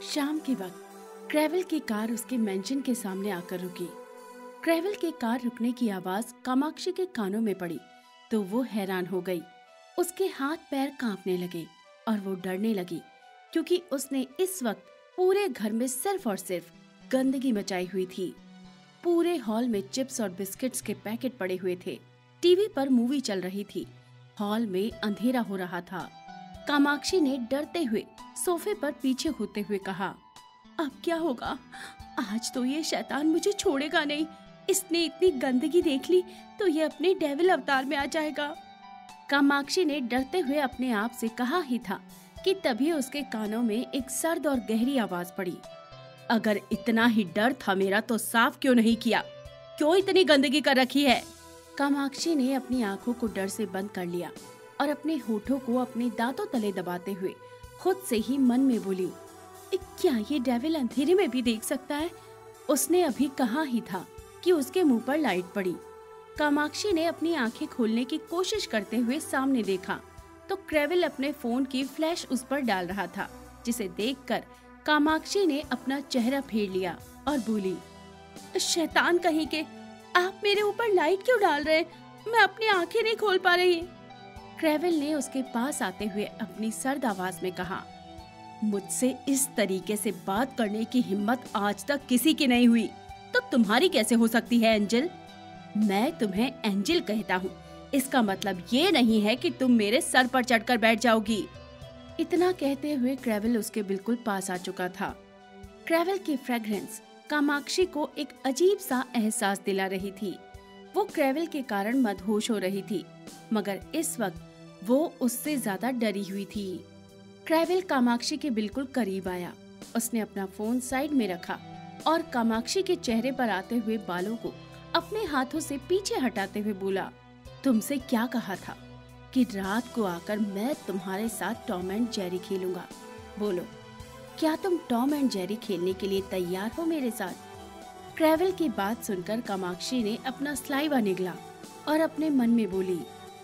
शाम के वक्त क्रेवल की कार उसके मेंशन के सामने आकर रुकी। क्रेवल की कार रुकने की आवाज कामाक्षी के कानों में पड़ी तो वो हैरान हो गई। उसके हाथ पैर कांपने लगे और वो डरने लगी क्योंकि उसने इस वक्त पूरे घर में सिर्फ और सिर्फ गंदगी मचाई हुई थी। पूरे हॉल में चिप्स और बिस्किट्स के पैकेट पड़े हुए थे। टीवी पर मूवी चल रही थी। हॉल में अंधेरा हो रहा था। कामाक्षी ने डरते हुए सोफे पर पीछे होते हुए कहा, अब क्या होगा? आज तो ये शैतान मुझे छोड़ेगा नहीं। इसने इतनी गंदगी देख ली तो ये अपने डेविल अवतार में आ जाएगा। कामाक्षी ने डरते हुए अपने आप से कहा ही था कि तभी उसके कानों में एक सर्द और गहरी आवाज पड़ी, अगर इतना ही डर था मेरा तो साफ क्यों नहीं किया? क्यों इतनी गंदगी कर रखी है? कामाक्षी ने अपनी आंखों को डर से बंद कर लिया और अपने होठों को अपने दांतों तले दबाते हुए खुद से ही मन में बोली, क्या ये डेविल अंधेरे में भी देख सकता है? उसने अभी कहा ही था कि उसके मुंह पर लाइट पड़ी। कामाक्षी ने अपनी आंखें खोलने की कोशिश करते हुए सामने देखा तो क्रेवल अपने फोन की फ्लैश उस पर डाल रहा था, जिसे देखकर कामाक्षी ने अपना चेहरा फेर लिया और बोली, शैतान कहीं के, आप मेरे ऊपर लाइट क्यों डाल रहे हैं? मैं अपनी आंखें नहीं खोल पा रही। क्रेवल ने उसके पास आते हुए अपनी सर्द आवाज में कहा, मुझसे इस तरीके से बात करने की हिम्मत आज तक किसी की नहीं हुई, तो तुम्हारी कैसे हो सकती है एंजल? मैं तुम्हें एंजल कहता हूँ, इसका मतलब ये नहीं है कि तुम मेरे सर पर चढ़कर बैठ जाओगी। इतना कहते हुए क्रेवल उसके बिल्कुल पास आ चुका था। क्रेवल की फ्रेग्रेंस कामाक्षी को एक अजीब सा एहसास दिला रही थी। वो क्रेवल के कारण मदहोश हो रही थी, मगर इस वक्त वो उससे ज्यादा डरी हुई थी। क्रेवल कामाक्षी के बिल्कुल करीब आया। उसने अपना फोन साइड में रखा और कामाक्षी के चेहरे पर आते हुए बालों को अपने हाथों से पीछे हटाते हुए बोला, तुमसे क्या कहा था कि रात को आकर मैं तुम्हारे साथ टॉम एंड जेरी खेलूंगा? बोलो, क्या तुम टॉम एंड जेरी खेलने के लिए तैयार हो मेरे साथ? क्रेवल की बात सुनकर कामाक्षी ने अपना स्लाइवा निगला और अपने मन में बोली,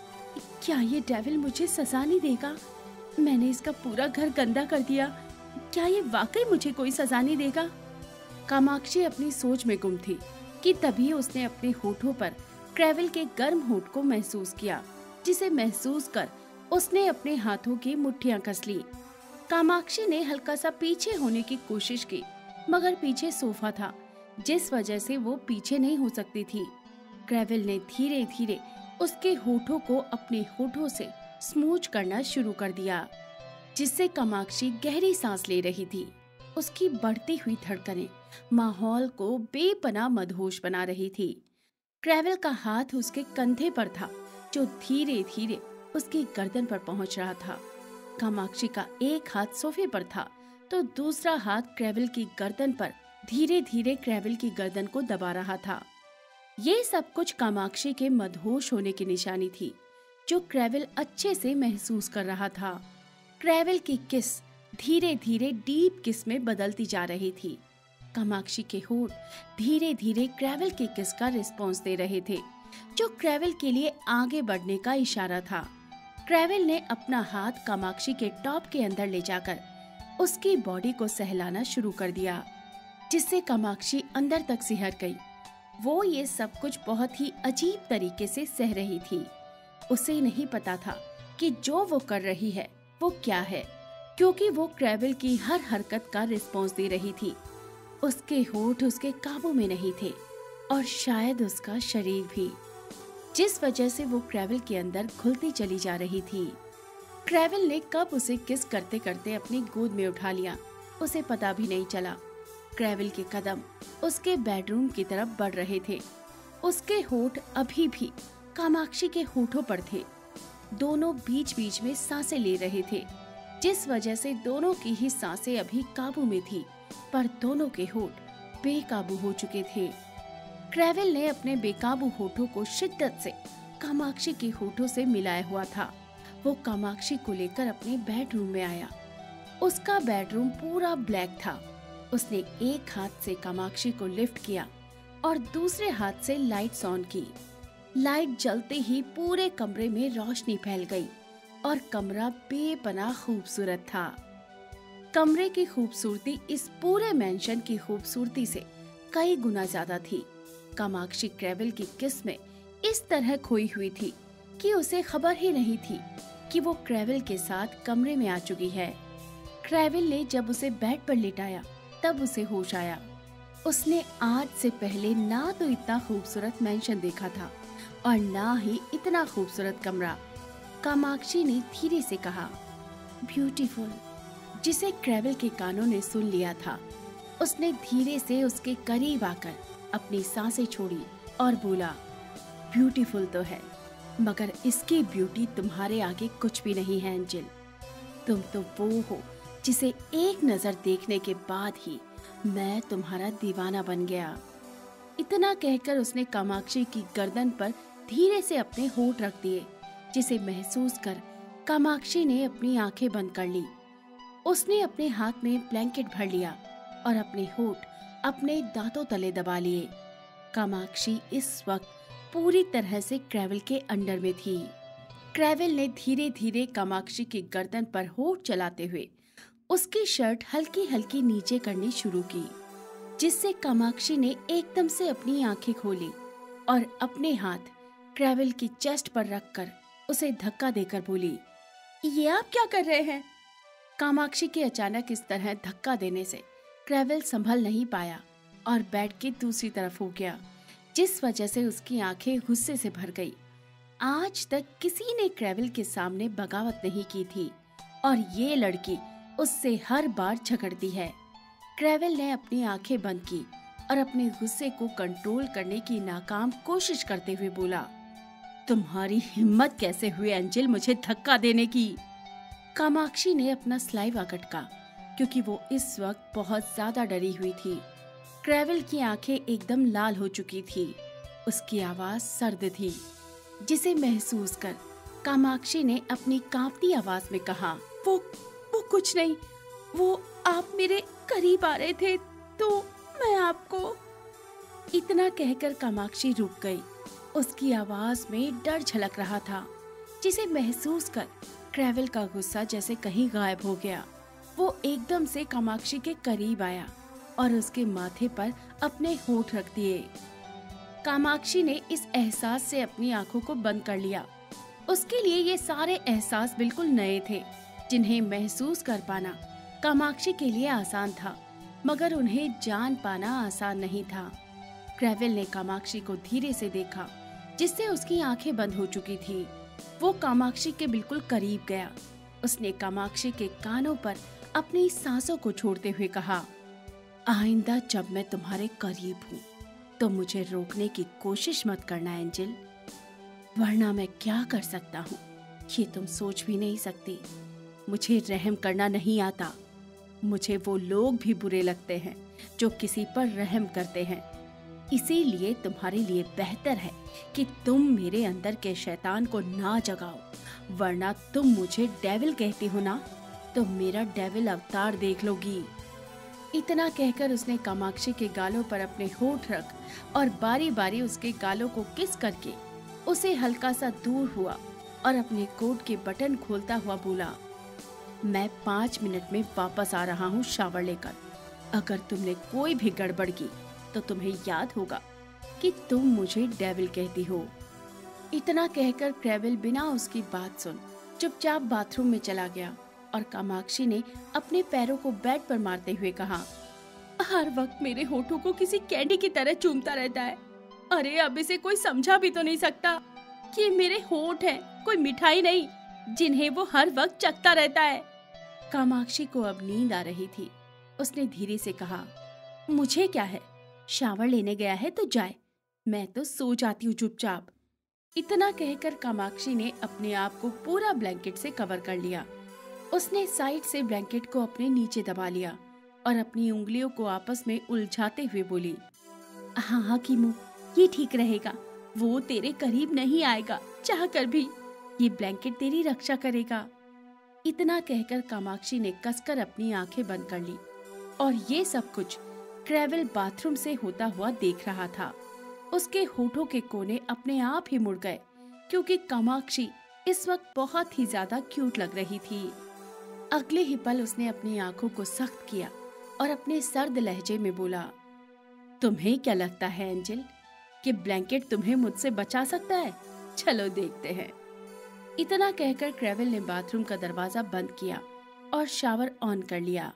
क्या ये डेविल मुझे सजा नहीं देगा? मैंने इसका पूरा घर गंदा कर दिया। क्या ये वाकई मुझे कोई सजा नहीं देगा? कामाक्षी अपनी सोच में गुम थी कि तभी उसने अपने होठों पर क्रेवल के गर्म होठ को महसूस किया, जिसे महसूस कर उसने अपने हाथों की मुट्ठियां कस ली। कामाक्षी ने हल्का सा पीछे होने की कोशिश की, मगर पीछे सोफा था, जिस वजह से वो पीछे नहीं हो सकती थी। क्रेवल ने धीरे धीरे उसके होठों को अपने होठों से स्मूच करना शुरू कर दिया, जिससे कामाक्षी गहरी सांस ले रही थी। उसकी बढ़ती हुई धड़कनें माहौल को बेपनाह मदहोश बना रही थी। क्रेवल का हाथ उसके कंधे पर था, जो धीरे धीरे उसकी गर्दन पर पहुंच रहा था। कामाक्षी का एक हाथ सोफे पर था तो दूसरा हाथ क्रेवल की गर्दन पर धीरे धीरे क्रेवल की गर्दन को दबा रहा था। ये सब कुछ कामाक्षी के मदहोश होने की निशानी थी, जो क्रेवल अच्छे से महसूस कर रहा था। क्रेवल की किस धीरे धीरे डीप किस में बदलती जा रही थी। कामाक्षी के होठ धीरे धीरे क्रेवल के किस का रिस्पॉन्स दे रहे थे, जो क्रेवल के लिए आगे बढ़ने का इशारा था। क्रेवल ने अपना हाथ कामाक्षी के टॉप के अंदर ले जाकर उसकी बॉडी को सहलाना शुरू कर दिया, जिससे कामाक्षी अंदर तक सिहर गई। वो ये सब कुछ बहुत ही अजीब तरीके से सह रही थी। उसे नहीं पता था कि जो वो कर रही है वो क्या है, क्योंकि वो क्रेवल की हर हरकत का रिस्पॉन्स दे रही थी। उसके होठ उसके काबू में नहीं थे और शायद उसका शरीर भी, जिस वजह से वो क्रेवल के अंदर घुलती चली जा रही थी। क्रेवल ने कब उसे किस करते करते अपनी गोद में उठा लिया, उसे पता भी नहीं चला। क्रेवल के कदम उसके बेडरूम की तरफ बढ़ रहे थे। उसके होठ अभी भी कामाक्षी के होठों पर थे। दोनों बीच बीच में सांसें ले रहे थे, जिस वजह से दोनों की ही सांसें अभी काबू में थी, पर दोनों के होठ बेकाबू हो चुके थे। क्रेवल ने अपने बेकाबू होठों को शिद्दत से कामाक्षी के होठों से मिलाया हुआ था। वो कामाक्षी को लेकर अपने बेडरूम में आया। उसका बेडरूम पूरा ब्लैक था। उसने एक हाथ से कामाक्षी को लिफ्ट किया और दूसरे हाथ से लाइट्स ऑन की। लाइट जलते ही पूरे कमरे में रोशनी फैल गई और कमरा बेपनाह खूबसूरत था। कमरे की खूबसूरती इस पूरे मेंशन की खूबसूरती से कई गुना ज्यादा थी। कामाक्षी क्रेवल की किस में इस तरह खोई हुई थी कि उसे खबर ही नहीं थी कि वो क्रेवल के साथ कमरे में आ चुकी है। क्रेवल ने जब उसे बेड पर लिटाया तब उसे होश आया। उसने आज से पहले ना तो इतना खूबसूरत मेंशन देखा था और ना ही इतना खूबसूरत कमरा। कामाक्षी ने धीरे से कहा, ब्यूटीफुल, जिसे क्रेवल के कानों ने सुन लिया था। उसने धीरे से उसके करीब आकर अपनी सांसें छोड़ी और बोला, ब्यूटीफुल तो है, मगर इसकी ब्यूटी तुम्हारे आगे कुछ भी नहीं है एंजल। तुम तो वो हो जिसे एक नजर देखने के बाद ही मैं तुम्हारा दीवाना बन गया। इतना कहकर उसने कामाक्षी की गर्दन पर धीरे से अपने होंठ रख दिए, जिसे महसूस कर कामाक्षी ने अपनी आंखें बंद कर ली। उसने अपने हाथ में ब्लैंकेट भर लिया और अपने होंठ अपने दांतों तले दबा लिए। कामाक्षी इस वक्त पूरी तरह से क्रेवल के अंडर में थी। क्रेवल ने धीरे धीरे कामाक्षी की गर्दन पर होंठ चलाते हुए उसकी शर्ट हल्की हल्की नीचे करनी शुरू की, जिससे कामाक्षी ने एकदम से अपनी आंखें खोली और अपने हाथ क्रेवल की चेस्ट पर रखकर उसे धक्का देकर बोली, ये आप क्या कर रहे हैं? कामाक्षी के अचानक इस तरह धक्का देने से क्रेवल संभल नहीं पाया और बेड की दूसरी तरफ हो गया, जिस वजह से उसकी आंखें गुस्से से भर गई। आज तक किसी ने क्रेवल के सामने बगावत नहीं की थी और ये लड़की उससे हर बार झगड़ती है। क्रेवल ने अपनी आंखें बंद की और अपने गुस्से को कंट्रोल करने की नाकाम कोशिश करते हुए बोला, तुम्हारी हिम्मत कैसे हुई एंजल मुझे धक्का देने की? कामाक्षी ने अपना सलाइवा कटका, क्योंकि वो इस वक्त बहुत ज्यादा डरी हुई थी। क्रेवल की आंखें एकदम लाल हो चुकी थी। उसकी आवाज सर्द थी, जिसे महसूस कर कामाक्षी ने अपनी कांपती आवाज में कहा, वो कुछ नहीं, वो आप मेरे करीब आ रहे थे तो मैं आपको। इतना कहकर कामाक्षी रुक गई। उसकी आवाज में डर झलक रहा था, जिसे महसूस कर क्रेवल का गुस्सा जैसे कहीं गायब हो गया। वो एकदम से कामाक्षी के करीब आया और उसके माथे पर अपने होंठ रख दिए। कामाक्षी ने इस एहसास से अपनी आंखों को बंद कर लिया। उसके लिए ये सारे एहसास बिल्कुल नए थे, जिन्हें महसूस कर पाना कामाक्षी के लिए आसान था, मगर उन्हें जान पाना आसान नहीं था। क्रेवल ने कामाक्षी को धीरे से देखा, जिससे उसकी आंखें बंद हो चुकी थी। वो कामाक्षी के बिल्कुल करीब गया। उसने कामाक्षी के कानों पर अपनी सांसों को छोड़ते हुए कहा, आइंदा जब मैं तुम्हारे करीब हूँ तो मुझे रोकने की कोशिश मत करना एंजल, वरना मैं क्या कर सकता हूँ ये तुम सोच भी नहीं सकती। मुझे रहम करना नहीं आता। मुझे वो लोग भी बुरे लगते हैं जो किसी पर रहम करते हैं। इसीलिए तुम्हारे लिए बेहतर है कि तुम मेरे अंदर के शैतान को ना जगाओ, वरना तुम मुझे डेविल कहती हो ना, तो मेरा डेविल अवतार देख लोगी। इतना कहकर उसने कामाक्षी के गालों पर अपने होंठ रख और बारी बारी उसके गालों को किस करके उसे हल्का सा दूर हुआ और अपने कोट के बटन खोलता हुआ बोला, मैं 5 मिनट में वापस आ रहा हूँ शावर लेकर। अगर तुमने कोई भी गड़बड़ की तो तुम्हें याद होगा कि तुम मुझे डेविल कहती हो। इतना कहकर क्रेवल बिना उसकी बात सुन चुपचाप बाथरूम में चला गया और कामाक्षी ने अपने पैरों को बेड पर मारते हुए कहा, हर वक्त मेरे होठों को किसी कैंडी की तरह चूमता रहता है। अरे अब इसे कोई समझा भी तो नहीं सकता कि मेरे होठ हैं, कोई मिठाई नहीं जिन्हें वो हर वक्त चखता रहता है। कामाक्षी को अब नींद आ रही थी। उसने धीरे से कहा, मुझे क्या है, शावर लेने गया है तो जाए, मैं तो सो जाती हूँ चुपचाप। इतना कहकर कामाक्षी ने अपने आप को पूरा ब्लैंकेट से कवर कर लिया। उसने साइड से ब्लैंकेट को अपने नीचे दबा लिया और अपनी उंगलियों को आपस में उलझाते हुए बोली, हाँ हाँ कीमू, ये ठीक रहेगा। वो तेरे करीब नहीं आएगा चाह कर भी। ये ब्लैंकेट तेरी रक्षा करेगा। इतना कहकर कामाक्षी ने कसकर अपनी आंखें बंद कर ली और ये सब कुछ क्रेवल बाथरूम से होता हुआ देख रहा था। उसके होठों के कोने अपने आप ही मुड़ गए, क्योंकि कामाक्षी इस वक्त बहुत ही ज्यादा क्यूट लग रही थी। अगले ही पल उसने अपनी आंखों को सख्त किया और अपने सर्द लहजे में बोला, तुम्हें क्या लगता है एंजल कि ब्लैंकेट तुम्हें मुझसे बचा सकता है? चलो देखते हैं। इतना कहकर क्रेवल ने बाथरूम का दरवाजा बंद किया और शावर ऑन कर लिया।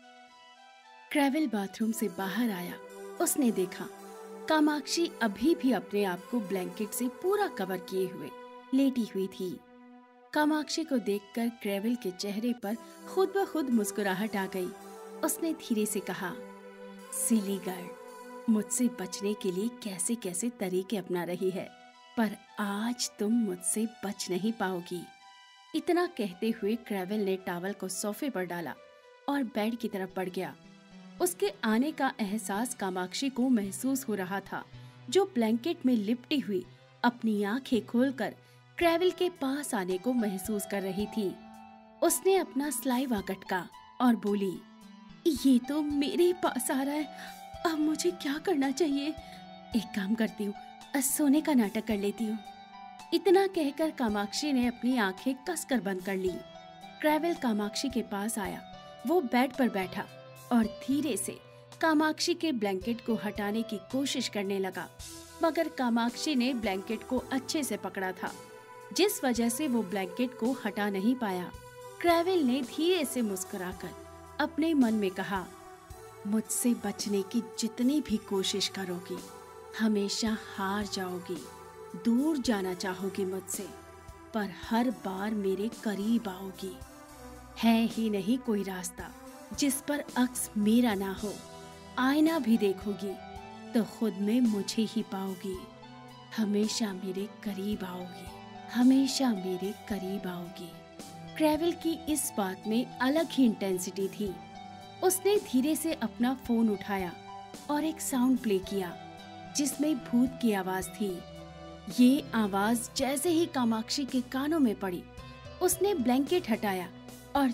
क्रेवल बाथरूम से बाहर आया। उसने देखा कामाक्षी अभी भी अपने आप को ब्लैंकेट से पूरा कवर किए हुए लेटी हुई थी। कामाक्षी को देखकर क्रेवल के चेहरे पर खुद ब खुद मुस्कुराहट आ गई। उसने धीरे से कहा, सिली गर्ल, मुझसे बचने के लिए कैसे कैसे तरीके अपना रही है, पर आज तुम मुझसे बच नहीं पाओगी। इतना कहते हुए क्रेवल ने टॉवल को सोफे पर डाला और बेड की तरफ बढ़ गया। उसके आने का एहसास कामाक्षी को महसूस हो रहा था, जो ब्लैंकेट में लिपटी हुई अपनी आंखें खोलकर क्रेवल के पास आने को महसूस कर रही थी। उसने अपना स्लाइवा कटका और बोली, ये तो मेरे पास आ रहा है, अब मुझे क्या करना चाहिए? एक काम करती हूँ, सोने का नाटक कर लेती हूँ। इतना कहकर कामाक्षी ने अपनी आंखें कसकर बंद कर ली। क्रेवल कामाक्षी के पास आया। वो बेड पर बैठा और धीरे से कामाक्षी के ब्लैंकेट को हटाने की कोशिश करने लगा, मगर कामाक्षी ने ब्लैंकेट को अच्छे से पकड़ा था, जिस वजह से वो ब्लैंकेट को हटा नहीं पाया। क्रेवल ने धीरे से मुस्कुराकर अपने मन में कहा, मुझसे बचने की जितनी भी कोशिश करोगी, हमेशा हार जाओगी। दूर जाना चाहोगी मुझसे, पर हर बार मेरे करीब आओगी। है ही नहीं कोई रास्ता जिस पर अक्स मेरा ना हो। आईना भी देखोगी तो खुद में मुझे ही पाओगी। हमेशा मेरे करीब आओगी, हमेशा मेरे करीब आओगी। क्रेवल की इस बात में अलग ही इंटेंसिटी थी। उसने धीरे से अपना फोन उठाया और एक साउंड प्ले किया, जिसमें भूत की आवाज थी। ये आवाज जैसे ही कामाक्षी के कानों में पड़ी, उसने ब्लैंकेट हटाया और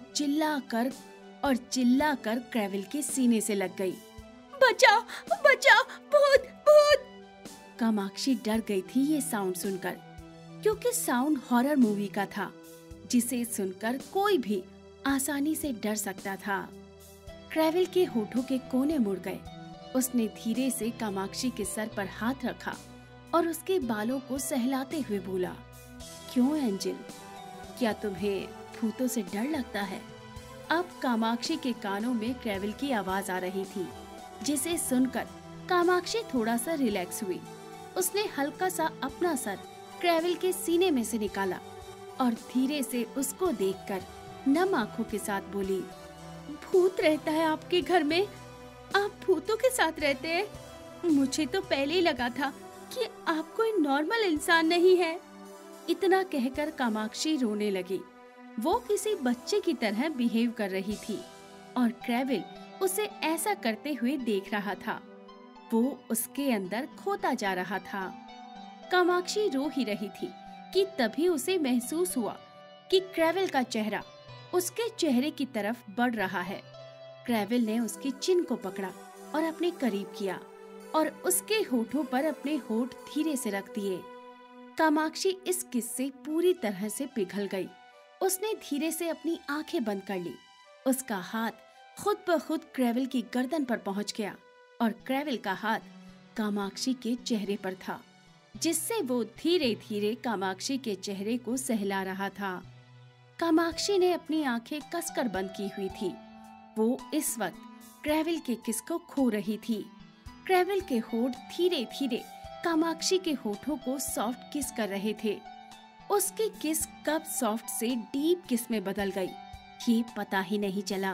चिल्ला कर क्रेवल के सीने से लग गई। बचाओ, बचाओ, भूत, भूत! कामाक्षी डर गई थी ये साउंड सुनकर, क्योंकि साउंड हॉरर मूवी का था, जिसे सुनकर कोई भी आसानी से डर सकता था। क्रेवल के होठों के कोने मुड़ गए। उसने धीरे से कामाक्षी के सर पर हाथ रखा और उसके बालों को सहलाते हुए बोला, क्यों एंजल, क्या तुम्हें भूतों से डर लगता है? अब कामाक्षी के कानों में क्रेवल की आवाज आ रही थी, जिसे सुनकर कामाक्षी थोड़ा सा रिलैक्स हुई। उसने हल्का सा अपना सर क्रेवल के सीने में से निकाला और धीरे से उसको देखकर नम आंखों के साथ बोली, भूत रहता है आपके घर में? आप भूतों के साथ रहते हैं? मुझे तो पहले ही लगा था कि आप कोई नॉर्मल इंसान नहीं है। इतना कहकर कामाक्षी रोने लगी। वो किसी बच्चे की तरह बिहेव कर रही थी और क्रेवल उसे ऐसा करते हुए देख रहा था। वो उसके अंदर खोता जा रहा था। कामाक्षी रो ही रही थी कि तभी उसे महसूस हुआ कि क्रेवल का चेहरा उसके चेहरे की तरफ बढ़ रहा है। क्रेवल ने उसकी चिन को पकड़ा और अपने करीब किया और उसके होठों पर अपने होठ धीरे से रख दिए। कामाक्षी इस किस्से पूरी तरह से पिघल गई। उसने धीरे से अपनी आंखें बंद कर ली। उसका हाथ खुद ब खुद क्रेवल की गर्दन पर पहुंच गया और क्रेवल का हाथ कामाक्षी के चेहरे पर था, जिससे वो धीरे धीरे कामाक्षी के चेहरे को सहला रहा था। कामाक्षी ने अपनी आंखें कसकर बंद की हुई थी। वो इस वक्त क्रेवल के किस को खो रही थी। क्रेवल के होठ धीरे धीरे कामाक्षी के होठों को सॉफ्ट किस कर रहे थे। उसकी किस कब सॉफ्ट से डीप किस में बदल गई, ये पता ही नहीं चला।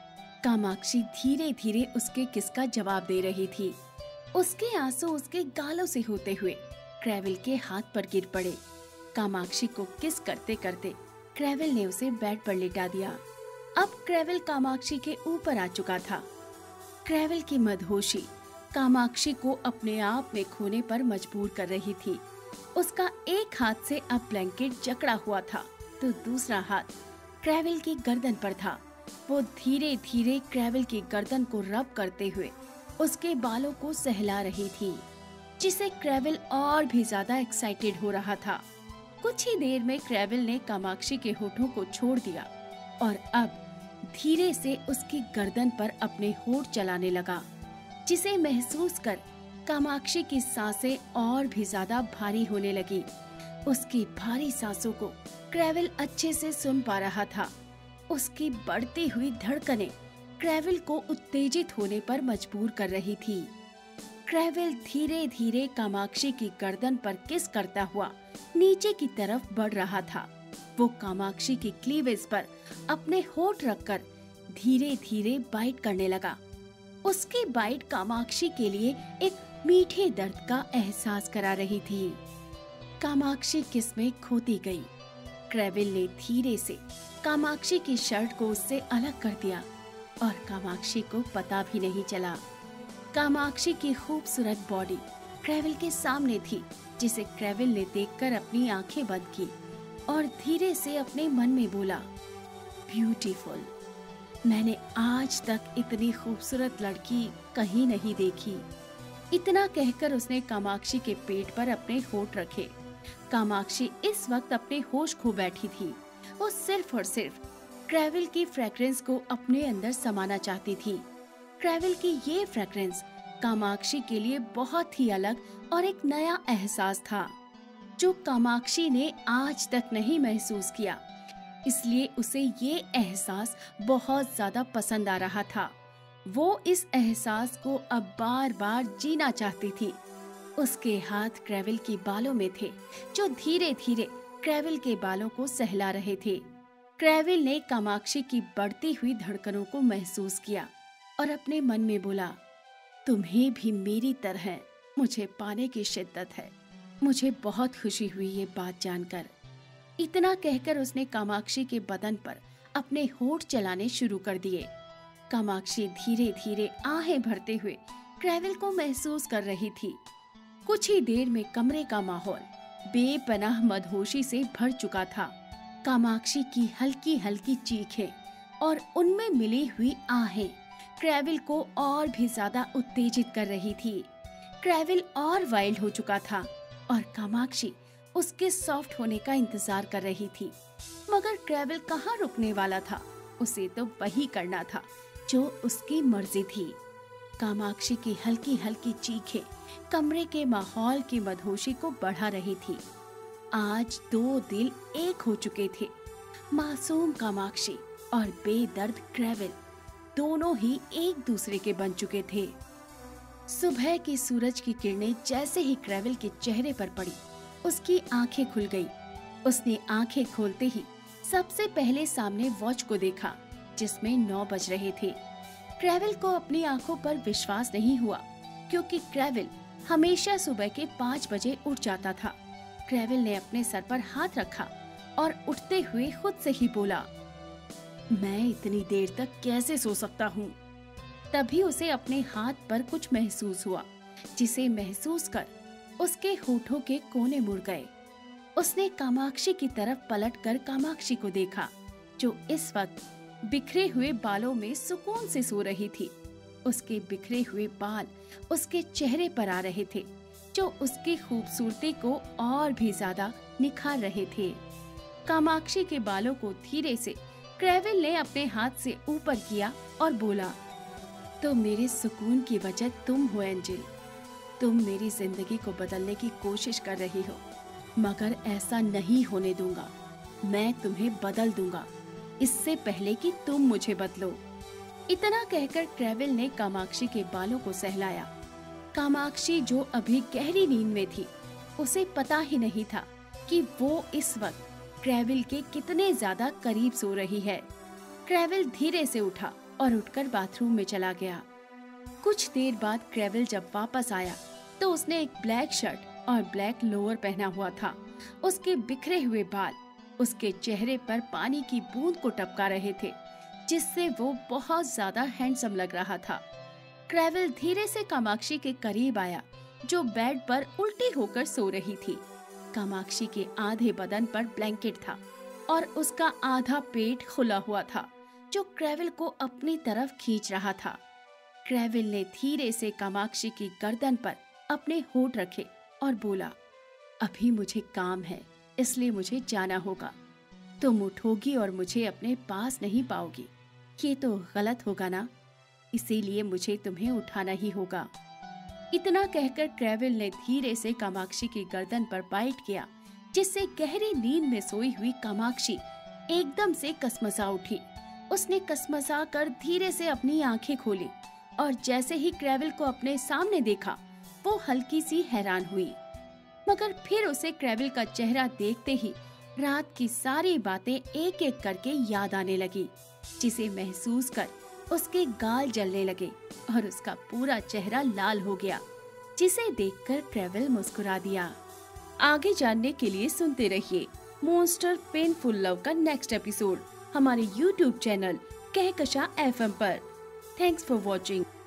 कामाक्षी धीरे धीरे उसके किस का जवाब दे रही थी। उसके आंसू उसके गालों से होते हुए क्रेवल के हाथ पर गिर पड़े। कामाक्षी को किस करते करते क्रेवल ने उसे बेड पर लिटा दिया। अब क्रेवल कामाक्षी के ऊपर आ चुका था। क्रेवल की मदहोशी कामाक्षी को अपने आप में खोने पर मजबूर कर रही थी। उसका एक हाथ से अब ब्लैंकेट जकड़ा हुआ था, तो दूसरा हाथ क्रेवल की गर्दन पर था। वो धीरे धीरे क्रेवल की गर्दन को रब करते हुए उसके बालों को सहला रही थी, जिसे क्रेवल और भी ज्यादा एक्साइटेड हो रहा था। कुछ ही देर में क्रेवल ने कामाक्षी के होठों को छोड़ दिया और अब धीरे से उसकी गर्दन पर अपने होंठ चलाने लगा, जिसे महसूस कर कामाक्षी की सांसें और भी ज्यादा भारी होने लगी। उसकी भारी सांसों को क्रेविल अच्छे से सुन पा रहा था। उसकी बढ़ती हुई धड़कनें क्रेविल को उत्तेजित होने पर मजबूर कर रही थी। क्रेविल धीरे धीरे कामाक्षी की गर्दन पर किस करता हुआ नीचे की तरफ बढ़ रहा था। वो कामाक्षी की क्लीवेज पर अपने होंठ रखकर धीरे धीरे बाइट करने लगा। उसकी बाइट कामाक्षी के लिए एक मीठे दर्द का एहसास करा रही थी। कामाक्षी किस में खोती गई। क्रेविल ने धीरे से कामाक्षी की शर्ट को उससे अलग कर दिया और कामाक्षी को पता भी नहीं चला। कामाक्षी की खूबसूरत बॉडी क्रेविल के सामने थी, जिसे क्रेविल ने देखकर अपनी आंखें बंद की और धीरे से अपने मन में बोला, ब्यूटीफुल। मैंने आज तक इतनी खूबसूरत लड़की कहीं नहीं देखी। इतना कहकर उसने कामाक्षी के पेट पर अपने होंठ रखे। कामाक्षी इस वक्त अपने होश खो बैठी थी। वो सिर्फ और सिर्फ क्रेविल की फ्रेग्रेंस को अपने अंदर समाना चाहती थी। क्रेविल की ये फ्रेग्रेंस कामाक्षी के लिए बहुत ही अलग और एक नया एहसास था, जो कामाक्षी ने आज तक नहीं महसूस किया। इसलिए उसे ये एहसास बहुत ज्यादा पसंद आ रहा था। वो इस एहसास को अब बार बार जीना चाहती थी। उसके हाथ क्रेविल के बालों में थे, जो धीरे धीरे क्रेविल के बालों को सहला रहे थे। क्रेविल ने कामाक्षी की बढ़ती हुई धड़कनों को महसूस किया और अपने मन में बोला, तुम्हें भी मेरी तरह मुझे पाने की शिद्दत है। मुझे बहुत खुशी हुई ये बात जानकर। इतना कहकर उसने कामाक्षी के बदन पर अपने होंठ चलाने शुरू कर दिए। कामाक्षी धीरे धीरे आहें भरते हुए क्रेविल को महसूस कर रही थी। कुछ ही देर में कमरे का माहौल बेपनाह मदहोशी से भर चुका था। कामाक्षी की हल्की हल्की चीखें और उनमें मिली हुई आहें क्रेविल को और भी ज्यादा उत्तेजित कर रही थी। क्रेविल और वाइल्ड हो चुका था और कामाक्षी उसके सॉफ्ट होने का इंतजार कर रही थी। मगर क्रेविल कहाँ रुकने वाला था। उसे तो वही करना था जो उसकी मर्जी थी। कामाक्षी की हल्की हल्की चीखें कमरे के माहौल की मदहोशी को बढ़ा रही थी। आज दो दिल एक हो चुके थे। मासूम कामाक्षी और बेदर्द क्रेविल दोनों ही एक दूसरे के बन चुके थे। सुबह की सूरज की किरणें जैसे ही क्रेविल के चेहरे पर पड़ी, उसकी आंखें खुल गई। उसने आंखें खोलते ही सबसे पहले सामने वॉच को देखा, जिसमें 9 बज रहे थे। क्रेविल को अपनी आंखों पर विश्वास नहीं हुआ, क्योंकि क्रेविल हमेशा सुबह के 5 बजे उठ जाता था। क्रेविल ने अपने सर पर हाथ रखा और उठते हुए खुद से ही बोला, मैं इतनी देर तक कैसे सो सकता हूँ। तभी उसे अपने हाथ पर कुछ महसूस हुआ, जिसे महसूस कर उसके होठों के कोने मुड़ गए। उसने कामाक्षी की तरफ पलटकर कामाक्षी को देखा, जो इस वक्त बिखरे हुए बालों में सुकून से सो रही थी। उसके बिखरे हुए बाल उसके चेहरे पर आ रहे थे, जो उसकी खूबसूरती को और भी ज्यादा निखार रहे थे। कामाक्षी के बालों को धीरे से क्रेविल ने अपने हाथ से ऊपर किया और बोला, तो मेरे सुकून की वजह तुम हो एंजिल। तुम मेरी जिंदगी को बदलने की कोशिश कर रही हो, मगर ऐसा नहीं होने दूंगा। मैं तुम्हें बदल दूंगा, इससे पहले कि तुम मुझे बदलो। इतना कहकर क्रेविल ने कामाक्षी के बालों को सहलाया। कामाक्षी, जो अभी गहरी नींद में थी, उसे पता ही नहीं था कि वो इस वक्त क्रेविल के कितने ज्यादा करीब सो रही है। क्रेविल धीरे से उठा और उठकर बाथरूम में चला गया। कुछ देर बाद क्रेविल जब वापस आया तो उसने एक ब्लैक शर्ट और ब्लैक लोअर पहना हुआ था। उसके बिखरे हुए बाल उसके चेहरे पर पानी की बूंद को टपका रहे थे, जिससे वो बहुत ज्यादा हैंडसम लग रहा था। क्रेविल धीरे से कामाक्षी के करीब आया, जो बेड पर उल्टी होकर सो रही थी। कामाक्षी के आधे बदन पर ब्लैंकेट था और उसका आधा पेट खुला हुआ था, जो क्रेविल को अपनी तरफ खींच रहा था। क्रेविल ने धीरे से कामाक्षी की गर्दन पर अपने होंठ रखे और बोला, अभी मुझे काम है, इसलिए मुझे जाना होगा। तुम उठोगी और मुझे अपने पास नहीं पाओगी। ये तो गलत होगा ना, इसीलिए मुझे तुम्हें उठाना ही होगा। इतना कहकर ट्रेवल ने धीरे से कामाक्षी की गर्दन पर बाइट किया, जिससे गहरी नींद में सोई हुई कामाक्षी एकदम से कसमसा उठी। उसने कसमसा कर धीरे से अपनी आंखें खोली और जैसे ही ट्रेवल को अपने सामने देखा, वो हल्की सी हैरान हुई। मगर फिर उसे ट्रेवल का चेहरा देखते ही रात की सारी बातें एक एक करके याद आने लगी, जिसे महसूस कर उसके गाल जलने लगे और उसका पूरा चेहरा लाल हो गया, जिसे देखकर ट्रेवल मुस्कुरा दिया। आगे जानने के लिए सुनते रहिए मॉन्स्टर पेनफुल लव का नेक्स्ट एपिसोड हमारे YouTube चैनल कहकशा FM पर। Thanks for watching.